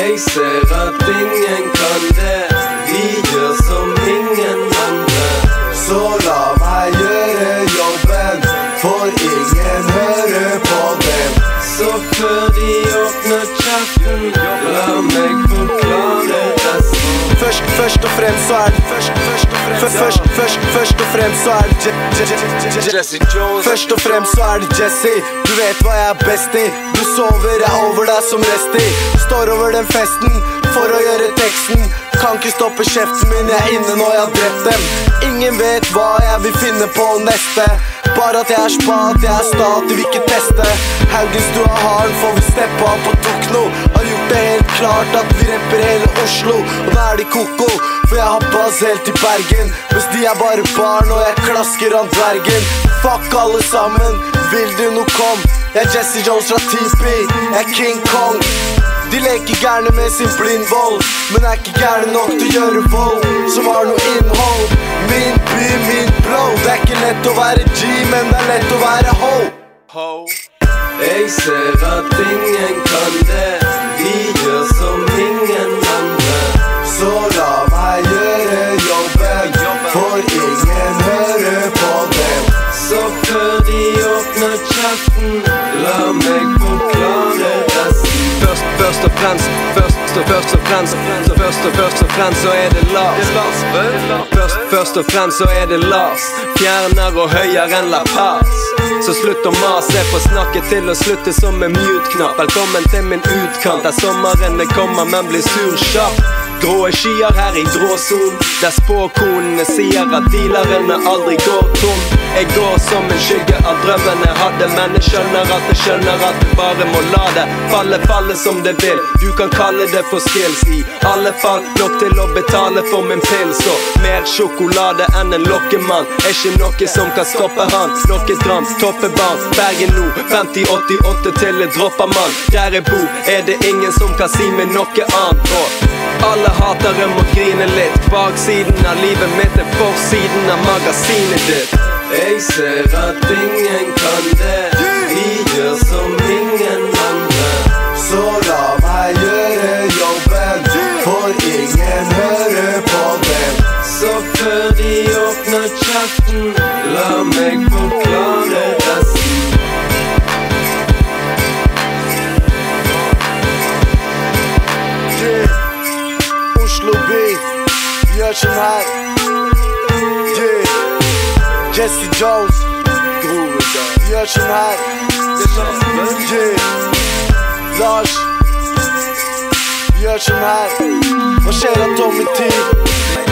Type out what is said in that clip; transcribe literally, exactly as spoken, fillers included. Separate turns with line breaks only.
Jeg ser at ingen kan det. Vi gjør som ingen andre.
Så la meg gjøre jobben, for ingen hører på dem.
Så før de åpner kjeften, la meg forklare resten.
Først, først og fremst så er det Først, først og fremst Først, først, først og fremst så er det Je, Je, Je, Je,
Jesse Jones.
Først og fremst så er det Jesse. Du vet hva jeg er best i. Du sover, jeg over deg som resti. Står over den festen for å gjøre teksten. Kan ikke stoppe kjeften min, jeg er inne når jeg har drept dem. Ingen vet hva jeg vil finne på neste. Bare at jeg er spa, at jeg er sta, de vil ikke teste. Haugens du har haren, får vi steppe av på Tokno. Har gjort det helt klart at vi rapper hele Oslo. Og nå er de koko, for jeg har bass helt i Bergen. Mens de er bare barn, og jeg klasker an dvergen. Fuck alle sammen, vil du noe kom? Jeg er Jesse Jones fra T P, jeg er King Kong. De leker gærne med sin blindvold, men er ikke gærne nok til å gjøre vold som har noe innhold. Min by, min bro. Det er ikke lett å være G, men det er lett å være ho.
Ho. Jeg ser at ingen kan det. Vi gjør som ingen andre.
Så la meg gjøre jobben, for ingen hører på dem.
Så før de åpner kjeften, la meg forklare resten.
Først, først og fremst, først og først og fremst, så først og først og fremst så er det Lars. Først, først og fremst så er det Lars. Fjerner og høyere enn La Paz. Så slutt å mase, få snakke til å slutte som en mute-knapp. Velkommen til min utkant, der sommeren kommer, men blir sur kjapp. Grå skyer her i gråzon, der spåkonene sier at dealerne aldri går tom. Jeg går som en skygge av drømmene jeg hadde, men jeg skjønner at jeg skjønner at jeg bare må la det falle, falle som det vil. Du kan kalle det for skills, i alle fall nok til å betale for min pils. Og mer sjokolade enn en lokkemann er ikke noe som kan stoppe han. Nok et gram, toppebarn, Bergen nå, femti åttiåtte til jeg dropper mann. Der jeg bor er det ingen som kan si meg noe annet. Og alle hatere må grine litt. Baksiden av livet mitt er forsiden av magasinet ditt.
Jeg ser at ingen kan det. Vi gjør som ingen andre.
Så la meg gjøre jobben, for ingen hører på dem.
Så før de åpner kjeften, la meg forklare resten.
Yeah. Oslo by, gjør sånn her. Yeah. Jesse Jones, gjør sånn her. Yeah. Lars, gjør sånn her. Hva skjer av Tommy T?